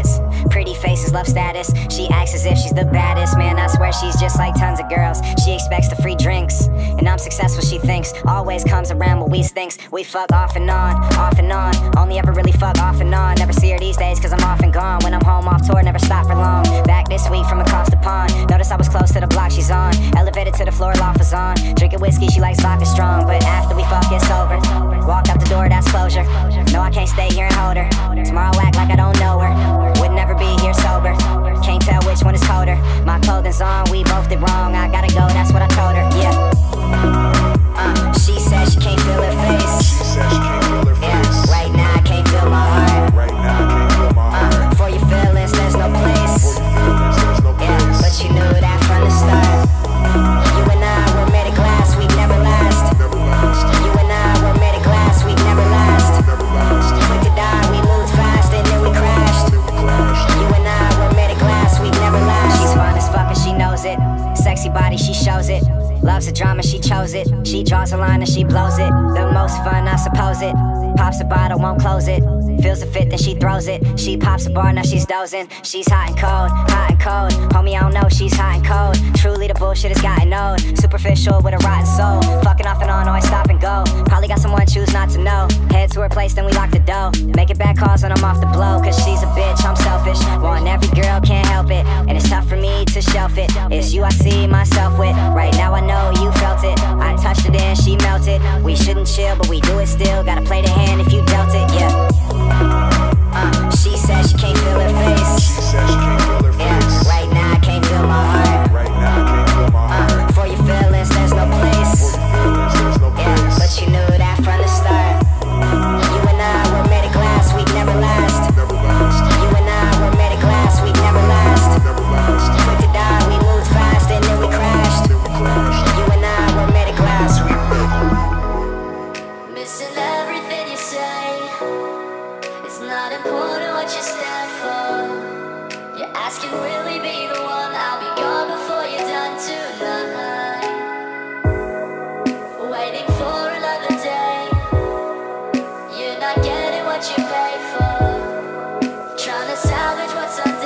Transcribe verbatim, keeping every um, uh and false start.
habits. Pretty faces, love status. She acts as if she's the baddest. Man, I swear she's just like tons of girls. She expects the free drinks, and I'm successful, she thinks. Always comes around what we thinks. We fuck off and on, off and on. Only ever really fuck off and on. Never see her these days cause I'm off and gone. When I'm home off tour, never stop for long. Back this week from across the pond. Notice I was close to the block she's on. Elevated to the floor, loft was on. Drinking whiskey, she likes vodka strong. But after we fuck, it's over. Walk out the door, that's closure. No, I can't stay here and hold her. Tomorrow act like I don't know her. Would never be here sober. Can't tell which one is colder. My clothing's on, we both did wrong. I gotta go, that's what I told her, yeah. uh, She said she can't feel her face. She said she can't feel her face. Yeah, right now I can't feel my heart. Right now I can't feel my heart. uh, For your feelings, there's no place. For your feelings, there's no place. Yeah, but you knew that from the start. You and I were made of glass, we'd never last. Never last. You and I were made of glass, we'd never last. Never last. Quick to die, we moved fast and then we crashed. Then we crashed. You and I were made of glass, we'd never last. She's fine as fuck and she knows it. Sexy body, she shows it. Loves the drama, she chose it. She draws a line and she blows it. The most fun, I suppose it. Pops a bottle, won't close it. Feels a fit, then she throws it. She pops a bar, now she's dozing. She's hot and cold, hot and cold. Homie, I don't know, she's hot and cold. Truly the bullshit has gotten old. Superficial with a rotten soul. Fucking off and on, always stop and go. Probably got someone choose not to know. Head to her place, then we lock the door. Making bad calls when I'm off the blow. Cause she's a bitch, I'm selfish. Want every girl, can't help it. And it's tough for me to shelf it. It's you I see myself with. Right now I know you felt it. I touched it and she melted. We shouldn't chill, but we do it still. Gotta play the hand if you dealt it, yeah. Uh, she said she can't feel her face. She said she can't feel her face. Yeah, right now I can't feel my heart. Right now I can't feel my heart. Uh, for your feelings, there's no place. For your feelings, there's no Yeah, place. but you knew that from the start. You and I were made of glass, we'd never last. Never last. You and I were made of glass, we'd never last. Never last. Quick to die, we moved fast and then we crashed. Then we crashed. You and I were made of glass. We Missing everything you say. It's not important what you stand for. You're asking, will he be the one? I'll be gone before you're done tonight. Waiting for another day. You're not getting what you pay for. Trying to salvage what's undone.